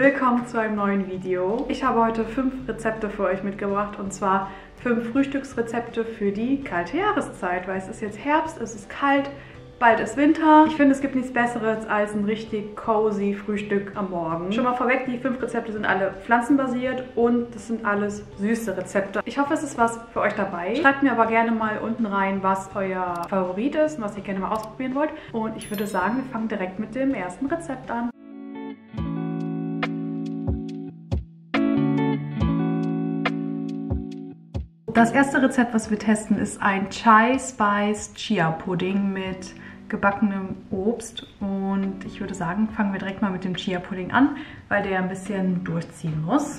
Willkommen zu einem neuen Video. Ich habe heute 5 Rezepte für euch mitgebracht und zwar 5 Frühstücksrezepte für die kalte Jahreszeit, weil es ist jetzt Herbst, es ist kalt, bald ist Winter. Ich finde, es gibt nichts Besseres als ein richtig cozy Frühstück am Morgen. Schon mal vorweg, die 5 Rezepte sind alle pflanzenbasiert und das sind alles süße Rezepte. Ich hoffe, es ist was für euch dabei. Schreibt mir aber gerne mal unten rein, was euer Favorit ist und was ihr gerne mal ausprobieren wollt. Und ich würde sagen, wir fangen direkt mit dem ersten Rezept an. Das erste Rezept, was wir testen, ist ein Chai Spice Chia Pudding mit gebackenem Obst. Und ich würde sagen, fangen wir direkt mal mit dem Chia Pudding an, weil der ein bisschen durchziehen muss.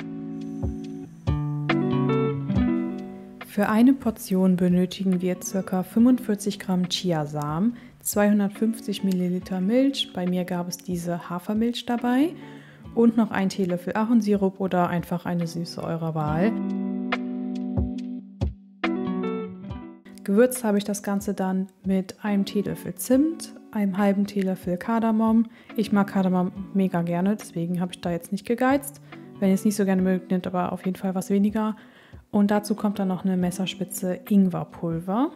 Für eine Portion benötigen wir ca. 45 Gramm Chiasamen, 250 Milliliter Milch, bei mir gab es diese Hafermilch dabei, und noch 1 Teelöffel Ahornsirup oder einfach eine Süße eurer Wahl. Gewürzt habe ich das Ganze dann mit einem Teelöffel Zimt, einem halben Teelöffel Kardamom. Ich mag Kardamom mega gerne, deswegen habe ich da jetzt nicht gegeizt. Wenn ihr es nicht so gerne mögt, nehmt aber auf jeden Fall was weniger. Und dazu kommt dann noch eine Messerspitze Ingwerpulver.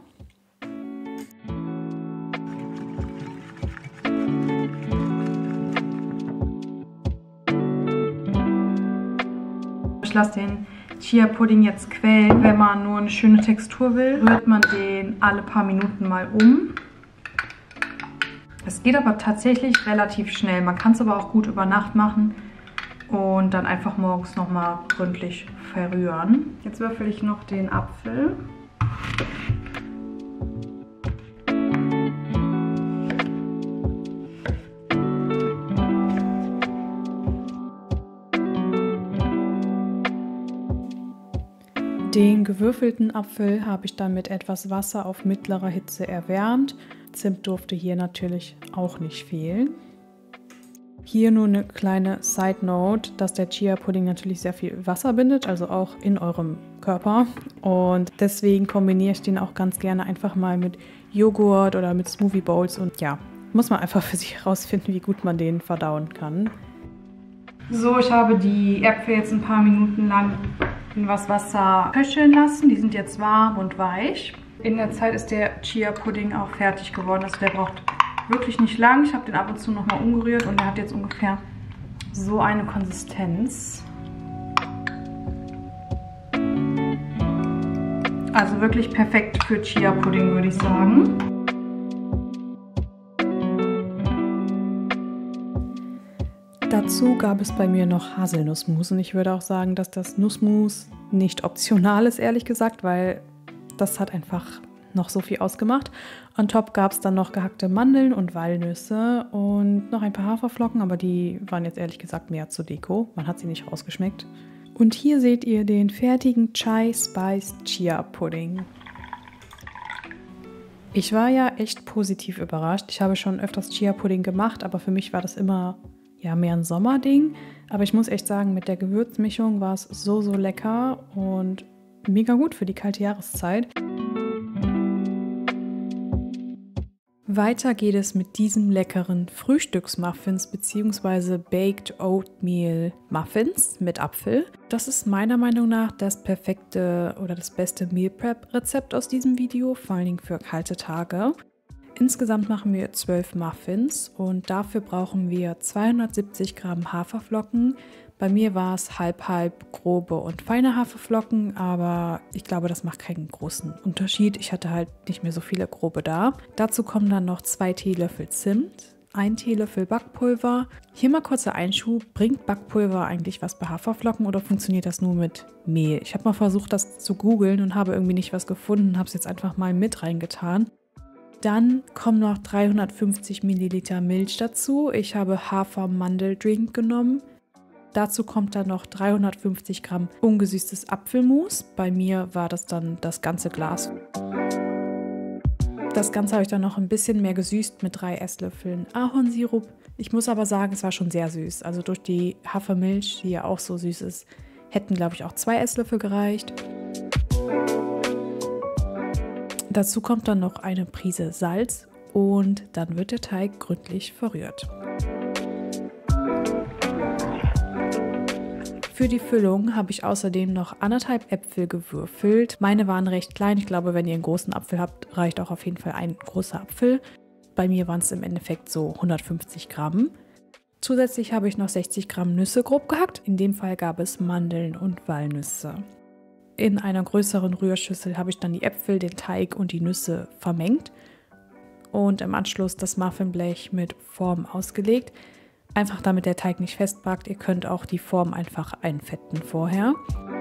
Ich lasse den Chia Pudding jetzt quellen. Wenn man nur eine schöne Textur will, rührt man den alle paar Minuten mal um. Es geht aber tatsächlich relativ schnell. Man kann es aber auch gut über Nacht machen und dann einfach morgens nochmal gründlich verrühren. Jetzt würfel ich noch den Apfel. Den gewürfelten Apfel habe ich dann mit etwas Wasser auf mittlerer Hitze erwärmt. Zimt durfte hier natürlich auch nicht fehlen. Hier nur eine kleine Side Note, dass der Chia Pudding natürlich sehr viel Wasser bindet, also auch in eurem Körper. Und deswegen kombiniere ich den auch ganz gerne einfach mal mit Joghurt oder mit Smoothie Bowls. Und ja, muss man einfach für sich herausfinden, wie gut man den verdauen kann. So, ich habe die Äpfel jetzt ein paar Minuten lang in was Wasser köcheln lassen. Die sind jetzt warm und weich. In der Zeit ist der Chia Pudding auch fertig geworden. Also der braucht wirklich nicht lang. Ich habe den ab und zu nochmal umgerührt und der hat jetzt ungefähr so eine Konsistenz. Also wirklich perfekt für Chia Pudding, würde ich sagen. Dazu gab es bei mir noch Haselnussmus und ich würde auch sagen, dass das Nussmus nicht optional ist, ehrlich gesagt, weil das hat einfach noch so viel ausgemacht. On top gab es dann noch gehackte Mandeln und Walnüsse und noch ein paar Haferflocken, aber die waren jetzt ehrlich gesagt mehr zur Deko. Man hat sie nicht rausgeschmeckt. Und hier seht ihr den fertigen Chai Spice Chia Pudding. Ich war ja echt positiv überrascht. Ich habe schon öfters Chia Pudding gemacht, aber für mich war das immer ja mehr ein Sommerding. Aber ich muss echt sagen, mit der Gewürzmischung war es so lecker und mega gut für die kalte Jahreszeit. Weiter geht es mit diesen leckeren Frühstücksmuffins bzw. Baked Oatmeal Muffins mit Apfel. Das ist meiner Meinung nach das perfekte oder das beste Meal Prep Rezept aus diesem Video, vor allen Dingen für kalte Tage. Insgesamt machen wir 12 Muffins und dafür brauchen wir 270 Gramm Haferflocken. Bei mir war es halb grobe und feine Haferflocken, aber ich glaube, das macht keinen großen Unterschied. Ich hatte halt nicht mehr so viele grobe da. Dazu kommen dann noch 2 Teelöffel Zimt, 1 Teelöffel Backpulver. Hier mal kurzer Einschub, bringt Backpulver eigentlich was bei Haferflocken oder funktioniert das nur mit Mehl? Ich habe mal versucht, das zu googeln und habe irgendwie nicht was gefunden, habe es jetzt einfach mal mit reingetan. Dann kommen noch 350 Milliliter Milch dazu. Ich habe Hafer-Mandeldrink genommen. Dazu kommt dann noch 350 Gramm ungesüßtes Apfelmus. Bei mir war das dann das ganze Glas. Das Ganze habe ich dann noch ein bisschen mehr gesüßt mit 3 Esslöffeln Ahornsirup. Ich muss aber sagen, es war schon sehr süß. Also durch die Hafermilch, die ja auch so süß ist, hätten, glaube ich, auch 2 Esslöffel gereicht. Dazu kommt dann noch eine Prise Salz und dann wird der Teig gründlich verrührt. Für die Füllung habe ich außerdem noch 1,5 Äpfel gewürfelt. Meine waren recht klein. Ich glaube, wenn ihr einen großen Apfel habt, reicht auch auf jeden Fall ein großer Apfel. Bei mir waren es im Endeffekt so 150 Gramm. Zusätzlich habe ich noch 60 Gramm Nüsse grob gehackt. In dem Fall gab es Mandeln und Walnüsse. In einer größeren Rührschüssel habe ich dann die Äpfel, den Teig und die Nüsse vermengt und im Anschluss das Muffinblech mit Form ausgelegt. Einfach damit der Teig nicht festbackt. Ihr könnt auch die Form einfach einfetten vorher.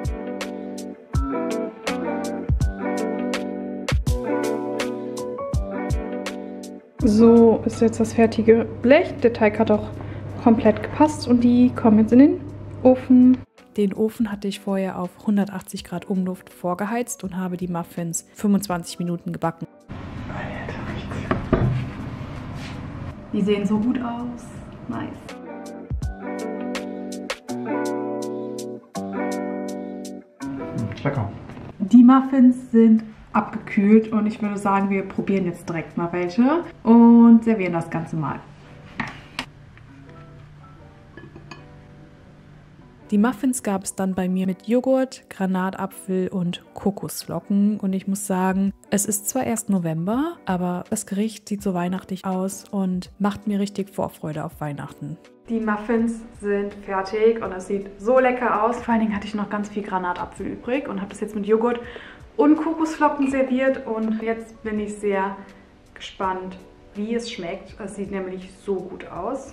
So ist jetzt das fertige Blech. Der Teig hat auch komplett gepasst und die kommen jetzt in den Ofen. Den Ofen hatte ich vorher auf 180 Grad Umluft vorgeheizt und habe die Muffins 25 Minuten gebacken. Die sehen so gut aus. Nice. Lecker. Die Muffins sind abgekühlt und ich würde sagen, wir probieren jetzt direkt mal welche und servieren das Ganze mal. Die Muffins gab es dann bei mir mit Joghurt, Granatapfel und Kokosflocken und ich muss sagen, es ist zwar erst November, aber das Gericht sieht so weihnachtlich aus und macht mir richtig Vorfreude auf Weihnachten. Die Muffins sind fertig und es sieht so lecker aus. Vor allen Dingen hatte ich noch ganz viel Granatapfel übrig und habe das jetzt mit Joghurt und Kokosflocken serviert und jetzt bin ich sehr gespannt, wie es schmeckt. Es sieht nämlich so gut aus.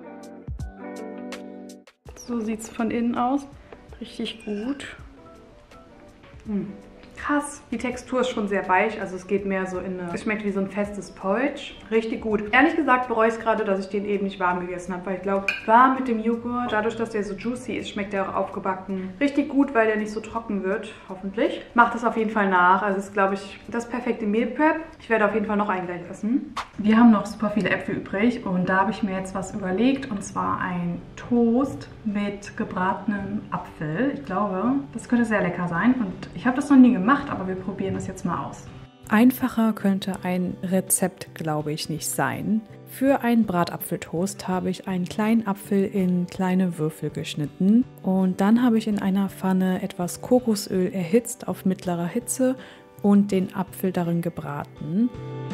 So sieht es von innen aus. Richtig gut. Krass. Die Textur ist schon sehr weich, also es geht mehr so in eine... Es schmeckt wie so ein festes Porridge. Richtig gut. Ehrlich gesagt bereue ich es gerade, dass ich den eben nicht warm gegessen habe, weil ich glaube, warm mit dem Joghurt, dadurch, dass der so juicy ist, schmeckt der auch aufgebacken richtig gut, weil der nicht so trocken wird, hoffentlich. Macht es auf jeden Fall nach. Also ist, glaube ich, das perfekte Meal Prep. Ich werde auf jeden Fall noch ein gleich essen. Wir haben noch super viele Äpfel übrig und da habe ich mir jetzt was überlegt und zwar ein Toast mit gebratenem Apfel. Ich glaube, das könnte sehr lecker sein und ich habe das noch nie gemacht, aber wir probieren das jetzt mal aus. Einfacher könnte ein Rezept, glaube ich, nicht sein. Für einen Bratapfeltoast habe ich einen kleinen Apfel in kleine Würfel geschnitten und dann habe ich in einer Pfanne etwas Kokosöl erhitzt auf mittlerer Hitze und den Apfel darin gebraten.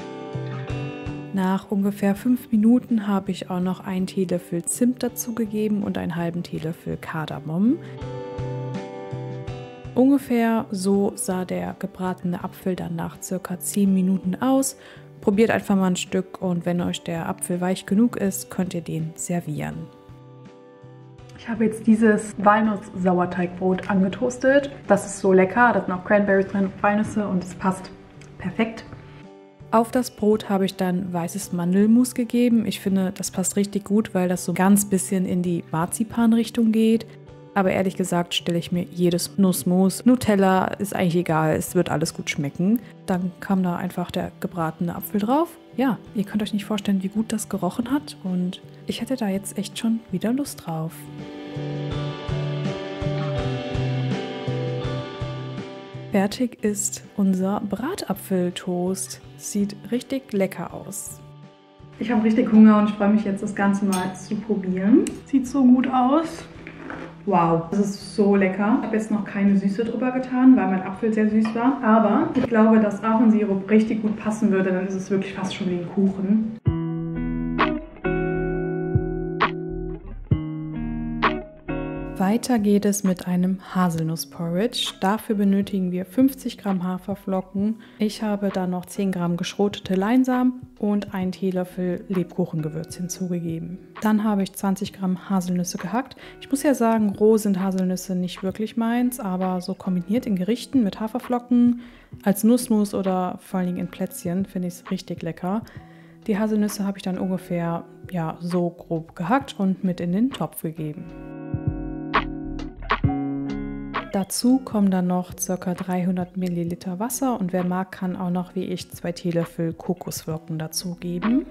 Nach ungefähr 5 Minuten habe ich auch noch einen Teelöffel Zimt dazugegeben und einen halben Teelöffel Kardamom. Ungefähr so sah der gebratene Apfel dann nach ca. 10 Minuten aus. Probiert einfach mal ein Stück und wenn euch der Apfel weich genug ist, könnt ihr den servieren. Ich habe jetzt dieses Walnuss-Sauerteigbrot angetoastet. Das ist so lecker, da sind auch Cranberries drin, Walnüsse und es passt perfekt. Auf das Brot habe ich dann weißes Mandelmus gegeben. Ich finde, das passt richtig gut, weil das so ganz bisschen in die Marzipan-Richtung geht. Aber ehrlich gesagt stelle ich mir jedes Nussmus. Nutella ist eigentlich egal, es wird alles gut schmecken. Dann kam da einfach der gebratene Apfel drauf. Ja, ihr könnt euch nicht vorstellen, wie gut das gerochen hat. Und ich hätte da jetzt echt schon wieder Lust drauf. Fertig ist unser Bratapfeltoast. Sieht richtig lecker aus. Ich habe richtig Hunger und ich freue mich jetzt, das Ganze mal zu probieren. Sieht so gut aus. Wow, das ist so lecker. Ich habe jetzt noch keine Süße drüber getan, weil mein Apfel sehr süß war. Aber ich glaube, dass Ahornsirup richtig gut passen würde. Dann ist es wirklich fast schon wie ein Kuchen. Weiter geht es mit einem Haselnussporridge. Dafür benötigen wir 50 Gramm Haferflocken. Ich habe da noch 10 Gramm geschrotete Leinsamen und einen Teelöffel Lebkuchengewürz hinzugegeben. Dann habe ich 20 Gramm Haselnüsse gehackt. Ich muss ja sagen, roh sind Haselnüsse nicht wirklich meins, aber so kombiniert in Gerichten mit Haferflocken, als Nussmus oder vor allen Dingen in Plätzchen finde ich es richtig lecker. Die Haselnüsse habe ich dann ungefähr so grob gehackt und mit in den Topf gegeben. Dazu kommen dann noch ca. 300 Milliliter Wasser und wer mag, kann auch noch wie ich 2 Teelöffel Kokosflocken dazugeben.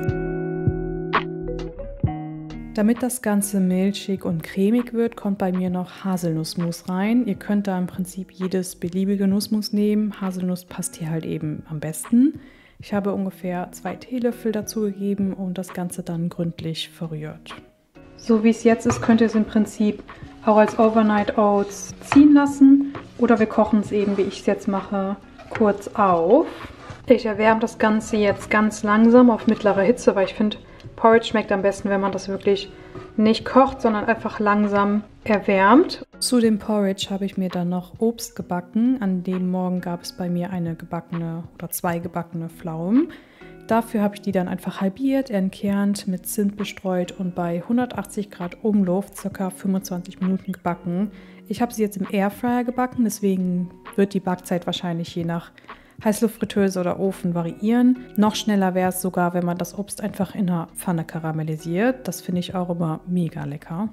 Damit das Ganze milchig und cremig wird, kommt bei mir noch Haselnussmus rein. Ihr könnt da im Prinzip jedes beliebige Nussmus nehmen. Haselnuss passt hier halt eben am besten. Ich habe ungefähr 2 Teelöffel dazugegeben und das Ganze dann gründlich verrührt. So wie es jetzt ist, könnt ihr es im Prinzip auch als Overnight Oats ziehen lassen. Oder wir kochen es eben, wie ich es jetzt mache, kurz auf. Ich erwärme das Ganze jetzt ganz langsam auf mittlere Hitze, weil ich finde, Porridge schmeckt am besten, wenn man das wirklich nicht kocht, sondern einfach langsam erwärmt. Zu dem Porridge habe ich mir dann noch Obst gebacken. An dem Morgen gab es bei mir eine gebackene oder 2 gebackene Pflaumen. Dafür habe ich die dann einfach halbiert, entkernt, mit Zimt bestreut und bei 180 Grad Umluft ca. 25 Minuten gebacken. Ich habe sie jetzt im Airfryer gebacken, deswegen wird die Backzeit wahrscheinlich je nach Heißluftfritteuse oder Ofen variieren. Noch schneller wäre es sogar, wenn man das Obst einfach in einer Pfanne karamellisiert. Das finde ich auch immer mega lecker.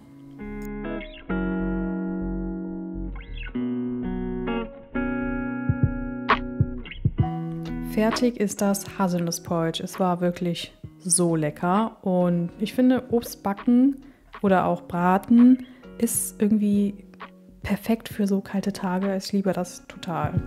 Fertig ist das Haselnuss-Porridge. Es war wirklich so lecker und ich finde, Obst backen oder auch braten ist irgendwie perfekt für so kalte Tage. Ich liebe das total.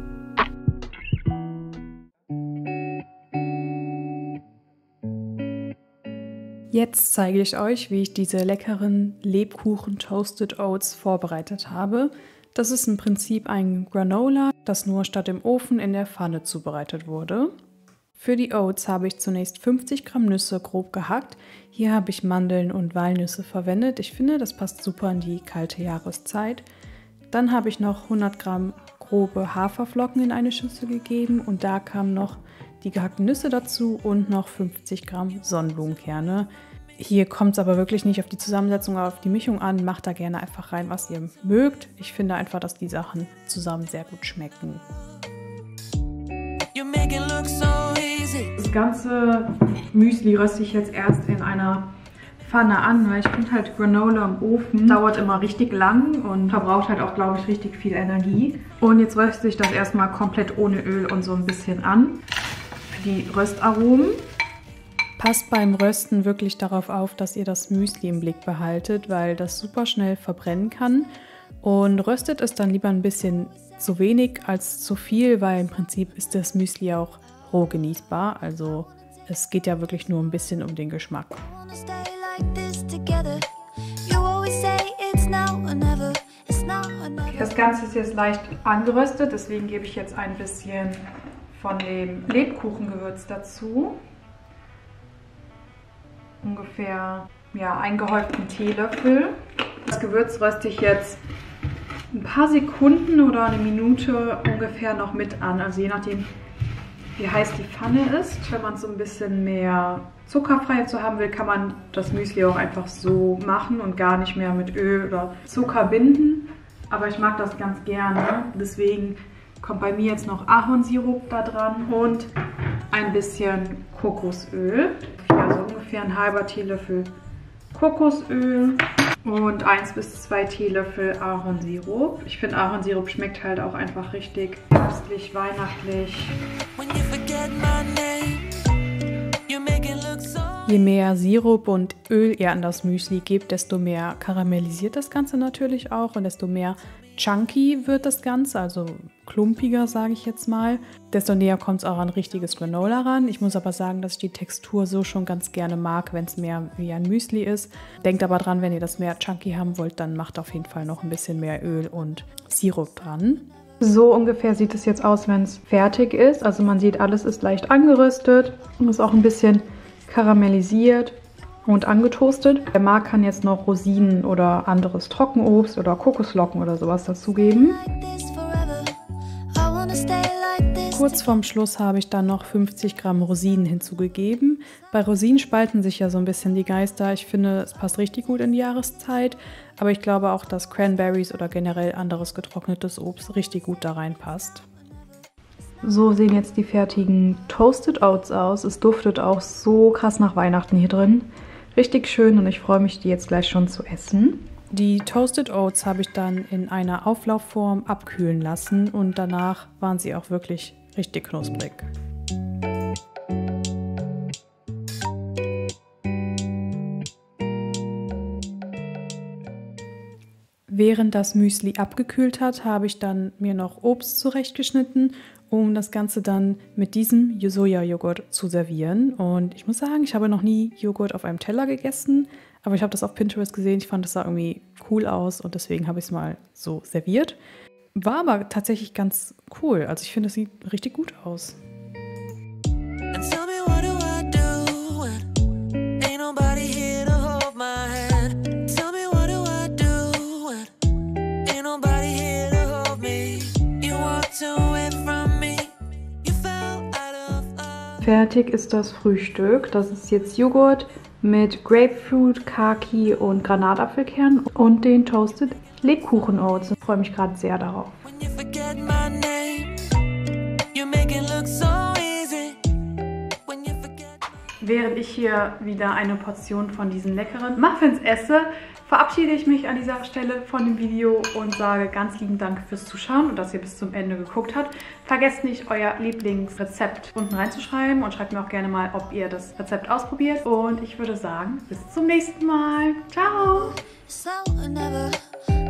Jetzt zeige ich euch, wie ich diese leckeren Lebkuchen Toasted Oats vorbereitet habe. Das ist im Prinzip ein Granola, das nur statt im Ofen in der Pfanne zubereitet wurde. Für die Oats habe ich zunächst 50 Gramm Nüsse grob gehackt. Hier habe ich Mandeln und Walnüsse verwendet. Ich finde, das passt super in die kalte Jahreszeit. Dann habe ich noch 100 Gramm grobe Haferflocken in eine Schüssel gegeben und da kamen noch die gehackten Nüsse dazu und noch 50 Gramm Sonnenblumenkerne. Hier kommt es aber wirklich nicht auf die Zusammensetzung, aber auf die Mischung an. Macht da gerne einfach rein, was ihr mögt. Ich finde einfach, dass die Sachen zusammen sehr gut schmecken. Das ganze Müsli röste ich jetzt erst in einer Pfanne an, weil ich finde halt Granola im Ofen dauert immer richtig lang und verbraucht halt auch, glaube ich, richtig viel Energie. Und jetzt röste ich das erstmal komplett ohne Öl und so ein bisschen an. Für die Röstaromen. Passt beim Rösten wirklich darauf auf, dass ihr das Müsli im Blick behaltet, weil das super schnell verbrennen kann. Und röstet es dann lieber ein bisschen zu wenig als zu viel, weil im Prinzip ist das Müsli auch roh genießbar. Also es geht ja wirklich nur ein bisschen um den Geschmack. Das Ganze ist jetzt leicht angeröstet, deswegen gebe ich jetzt ein bisschen von dem Lebkuchengewürz dazu. Ungefähr einen gehäuften Teelöffel. Das Gewürz röste ich jetzt ein paar Sekunden oder eine Minute ungefähr noch mit an. Also je nachdem, wie heiß die Pfanne ist. Wenn man es so ein bisschen mehr zuckerfrei zu haben will, kann man das Müsli auch einfach so machen und gar nicht mehr mit Öl oder Zucker binden. Aber ich mag das ganz gerne. Deswegen kommt bei mir jetzt noch Ahornsirup da dran und ein bisschen Kokosöl. Also ungefähr ein halber Teelöffel Kokosöl und 1 bis 2 Teelöffel Ahornsirup. Ich finde, Ahornsirup schmeckt halt auch einfach richtig herbstlich, weihnachtlich. Je mehr Sirup und Öl ihr an das Müsli gebt, desto mehr karamellisiert das Ganze natürlich auch und desto mehr chunky wird das Ganze, also klumpiger, sage ich jetzt mal. Desto näher kommt es auch an richtiges Granola ran. Ich muss aber sagen, dass ich die Textur so schon ganz gerne mag, wenn es mehr wie ein Müsli ist. Denkt aber dran, wenn ihr das mehr chunky haben wollt, dann macht auf jeden Fall noch ein bisschen mehr Öl und Sirup dran. So ungefähr sieht es jetzt aus, wenn es fertig ist. Also man sieht, alles ist leicht angeröstet und ist auch ein bisschen karamellisiert und angetoastet. Der Marc kann jetzt noch Rosinen oder anderes Trockenobst oder Kokosflocken oder sowas dazugeben. Kurz vorm Schluss habe ich dann noch 50 Gramm Rosinen hinzugegeben. Bei Rosinen spalten sich ja so ein bisschen die Geister. Ich finde, es passt richtig gut in die Jahreszeit. Aber ich glaube auch, dass Cranberries oder generell anderes getrocknetes Obst richtig gut da reinpasst. So sehen jetzt die fertigen Toasted Oats aus. Es duftet auch so krass nach Weihnachten hier drin. Richtig schön und ich freue mich, die jetzt gleich schon zu essen. Die Toasted Oats habe ich dann in einer Auflaufform abkühlen lassen und danach waren sie auch wirklich richtig knusprig. Während das Müsli abgekühlt hat, habe ich dann mir noch Obst zurechtgeschnitten, um das Ganze dann mit diesem Soja-Joghurt zu servieren. Und ich muss sagen, ich habe noch nie Joghurt auf einem Teller gegessen, aber ich habe das auf Pinterest gesehen. Ich fand, das sah irgendwie cool aus und deswegen habe ich es mal so serviert. War aber tatsächlich ganz cool. Also ich finde, es sieht richtig gut aus. Fertig ist das Frühstück. Das ist jetzt Joghurt mit Grapefruit, Kaki und Granatapfelkern und den Toasted Lebkuchen Oats. Ich freue mich gerade sehr darauf. Während ich hier wieder eine Portion von diesen leckeren Muffins esse, verabschiede ich mich an dieser Stelle von dem Video und sage ganz lieben Dank fürs Zuschauen und dass ihr bis zum Ende geguckt habt. Vergesst nicht, euer Lieblingsrezept unten reinzuschreiben und schreibt mir auch gerne mal, ob ihr das Rezept ausprobiert. Und ich würde sagen, bis zum nächsten Mal. Ciao!